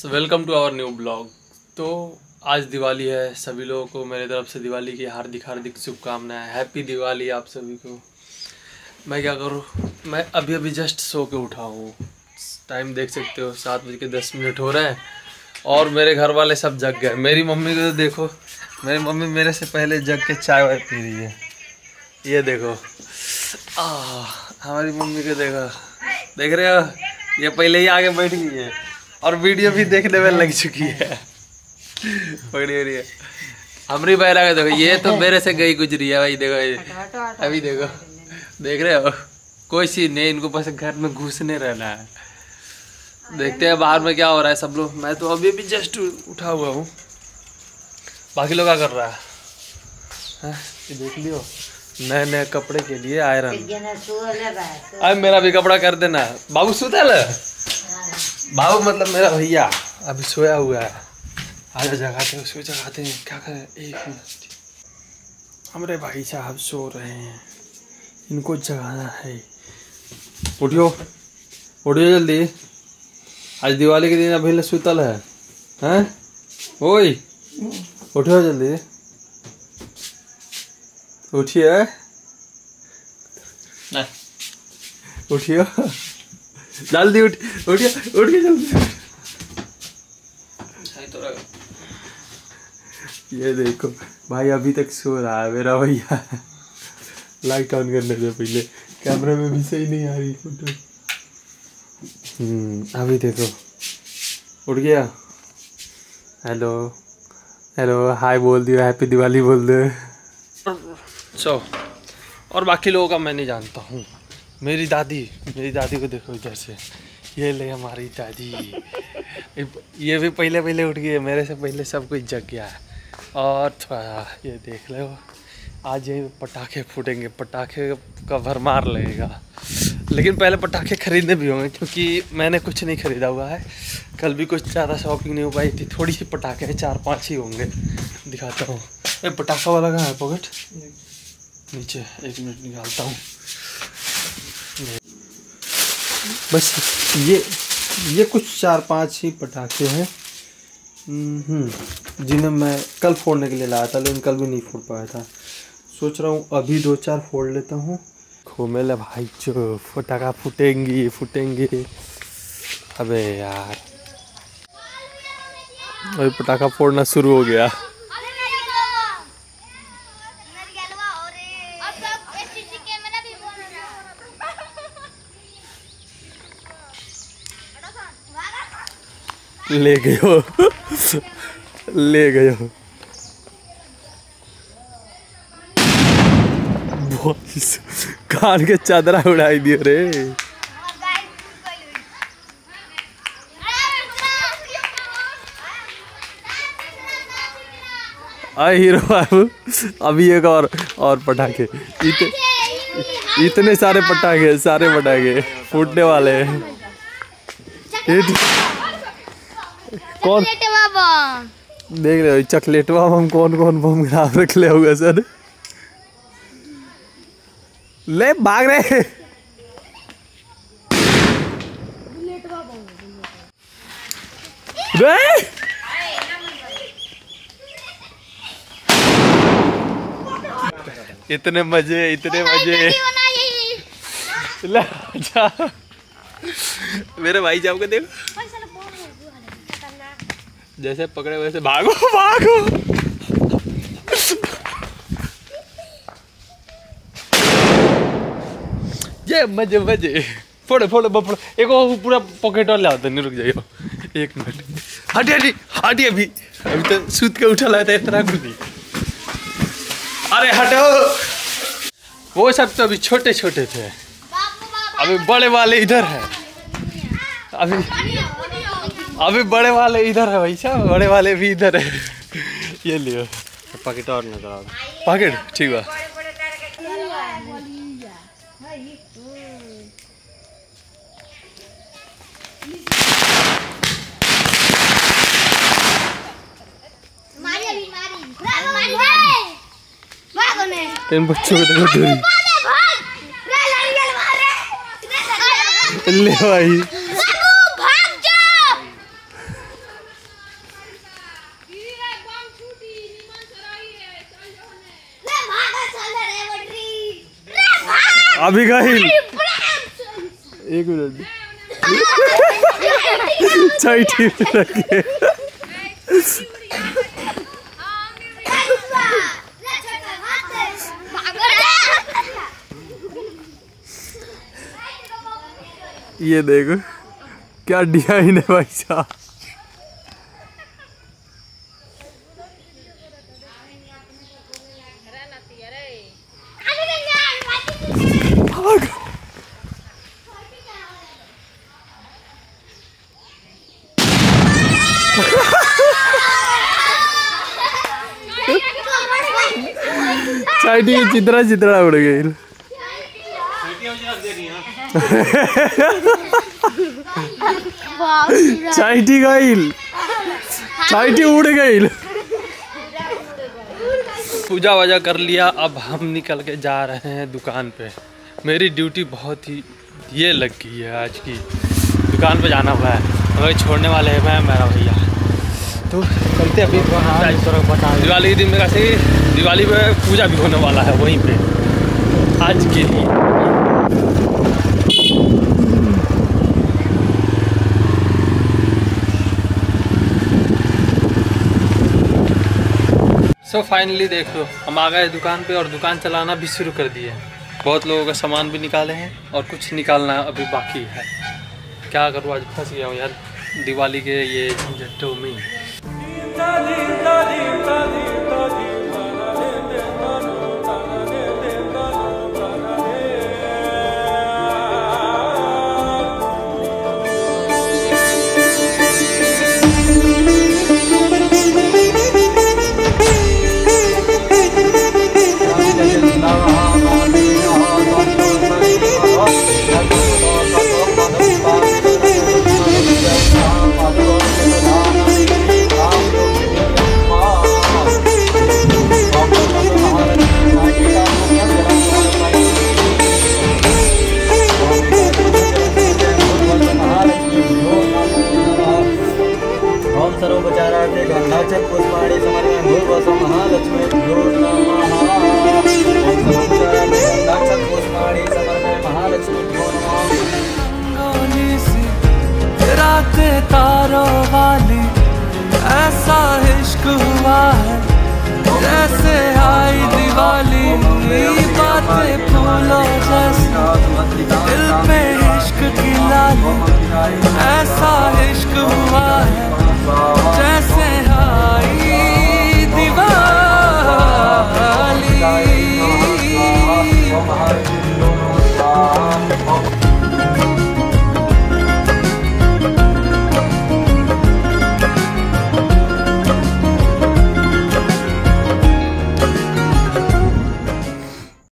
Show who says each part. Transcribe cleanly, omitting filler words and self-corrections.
Speaker 1: Welcome to our new blog. तो आज दिवाली है, सभी लोगों को मेरे तरफ से दिवाली की हार्दिक हार्दिक शुभकामनाएं। हैप्पी दिवाली आप सभी को। मैं क्या करूँ, मैं अभी जस्ट सो के उठा हूँ। टाइम देख सकते हो 7:10 हो रहे हैं और मेरे घर वाले सब जग गए। मेरी मम्मी को तो देखो, मेरी मम्मी मेरे से पहले जग के चाय वाय पी रही है। ये देखो हमारी मम्मी को देखो, देख रहे हो, ये पहले ही आगे बैठ गई है और वीडियो भी देखने में लग चुकी है। पकड़ी हो रही है हमारी बहरा का। देखो ये तो मेरे से गई गुजरी है भाई। देखो अभी देखो, देख रहे हो, कोई चीज नहीं, इनको बस घर में घुसने रहना है। देखते हैं बाहर में क्या हो रहा है सब लोग। मैं तो अभी भी जस्ट उठा हुआ हूँ। बाकी लोग क्या कर रहा है ये देख लियो। नए नए कपड़े के लिए आयरन। अब मेरा भी कपड़ा कर देना। बाबू सुतल है, बाबू मतलब मेरा भैया अभी सोया हुआ है। आजा जगाते हैं उसको, जगाते हैं। क्या करें, एक मिनट। हमारे भाई साहब सो रहे हैं, इनको जगाना है। उठियो उठियो जल्दी, आज दिवाली के दिन अभी सुतल है। हैं ओए उठियो जल्दी, उठिए उठियो जल्दी, उठिए उठिए जल्दी। ये देखो भाई अभी तक सो रहा है मेरा भैया। लाइट ऑन करने से पहले, कैमरे में भी सही नहीं आ रही फोटो। अभी देखो उठ गया। हेलो हेलो हाय बोल दियो, हैप्पी दिवाली बोल दो। और बाकी लोगों का मैं नहीं जानता हूँ। मेरी दादी को देखो इधर से, ये ले हमारी दादी। ये भी पहले उठ गई है, मेरे से पहले सब कुछ जग गया है। और थोड़ा ये देख लो, आज ये पटाखे फूटेंगे, पटाखे का भरमार लगेगा। लेकिन पहले पटाखे खरीदने भी होंगे क्योंकि मैंने कुछ नहीं खरीदा हुआ है। कल भी कुछ ज़्यादा शॉपिंग नहीं हो पाई थी, थोड़ी सी पटाखे हैं, 4-5 ही होंगे। दिखाता हूँ। ये पटाखा वाला कहाँ है पॉकेट? नीचे, एक मिनट निकालता हूँ। बस ये कुछ 4-5 ही पटाखे हैं जिन्हें मैं कल फोड़ने के लिए लाया था, लेकिन कल भी नहीं फोड़ पाया था। सोच रहा हूँ अभी 2-4 फोड़ लेता हूँ। घूमे भाई जो पटाखा फूटेंगे। अबे यार अभी पटाखा फोड़ना शुरू हो गया। ले गए हो कान के चादरा उड़ाई दियो रे। हीरो बाबू अभी एक और पटाखे, इतने सारे पटाखे फूटने वाले हैं। कौन देख रहे हो चॉकलेट बम, कौन बम खराब रख ले होगा सर। ले भाग रहे इतने मजे मेरे भाई साहब को देखो, जैसे पकड़े वैसे भागो। ये मजे फोड़े एक पूरा पॉकेट और लाओ। नहीं रुक जाइयो, एक मिनट। हटी अभी तो सूत के उठा लाया था, इतना कुछ नहीं। अरे हटो, वो सब तो अभी छोटे थे, अभी बड़े वाले इधर है। अभी बड़े वाले इधर है भाई साहब, बड़े वाले भी इधर है। ये लियो पॉकेट और नजर आओ, पॉकेट ठीक है। इन बच्चों को देखो दूरी। ले भाई अभी गई। एक मिनट चाय ठीक रखिए। ये देखो क्या डिजाइन है भाई साहब। चाइटी चित्रा चित्रा उड़ गई। चाइटी गई, चाइटी उड़ गई। पूजा वजा कर लिया, अब हम निकल के जा रहे हैं दुकान पे। मेरी ड्यूटी बहुत ही ये लग गई है आज की, दुकान पे जाना हुआ है। हमें छोड़ने वाले हैं मैं मेरा भैया, तो चलते अभी। दिवाली के दिन मेरा सही, दिवाली पे पूजा भी होने वाला है वहीं पे आज के लिए। सो फाइनली देख लो हम आ गए दुकान पे और दुकान चलाना भी शुरू कर दिए। बहुत लोगों का सामान भी निकाले हैं और कुछ निकालना अभी बाकी है। क्या करूँ, आज फंस गया हूँ यार दिवाली के ये झंझटों में।
Speaker 2: तारों वाली ऐसा इश्क हुआ है जैसे आई दिवाली, बातें फूलों जैसी दिल पे इश्क की लाली, ऐसा इश्क हुआ है